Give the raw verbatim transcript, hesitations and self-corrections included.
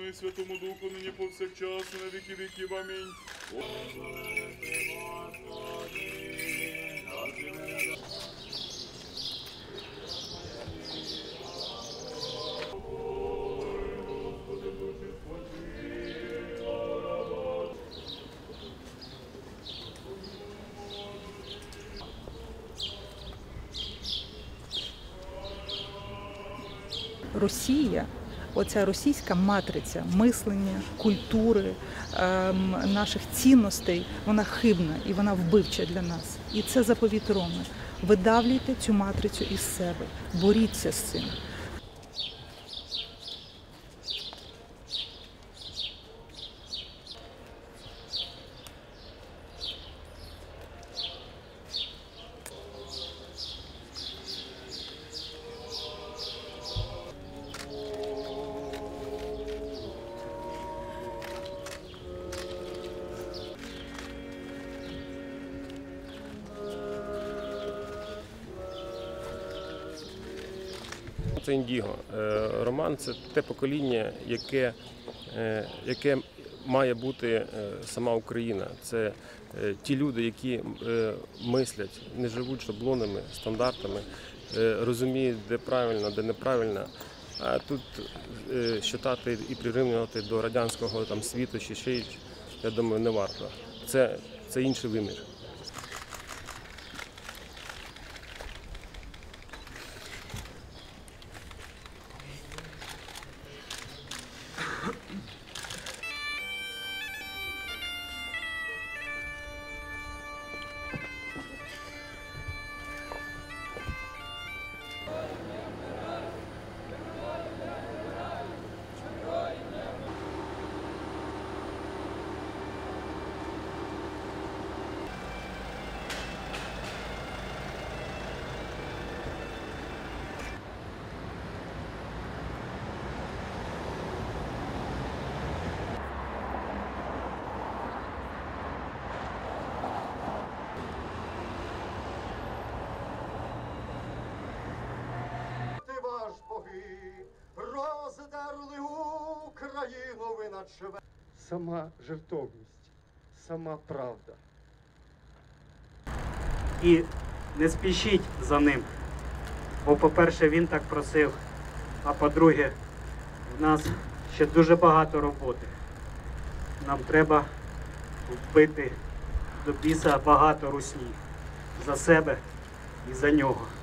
і Святому Духу, нині повсякчас, і на віки віків. Амінь. Росія, оця російська матриця мислення, культури, ем, наших цінностей, вона хибна і вона вбивча для нас. І це заповіт Роми. Видавлюйте цю матрицю із себе, боріться з цим. Це Індіго. Роман – це те покоління, яке, яке має бути сама Україна. Це ті люди, які мислять, не живуть шаблонами, стандартами, розуміють, де правильно, де неправильно. А тут считати і прирівнювати до радянського там, світу чи ще, я думаю, не варто. Це, це інший вимір. Роздерли Україну ви наче. Сама жертовність, сама правда. І не спішіть за ним, бо, по-перше, він так просив, а по-друге, в нас ще дуже багато роботи. Нам треба вбити до біса багато русні за себе і за нього.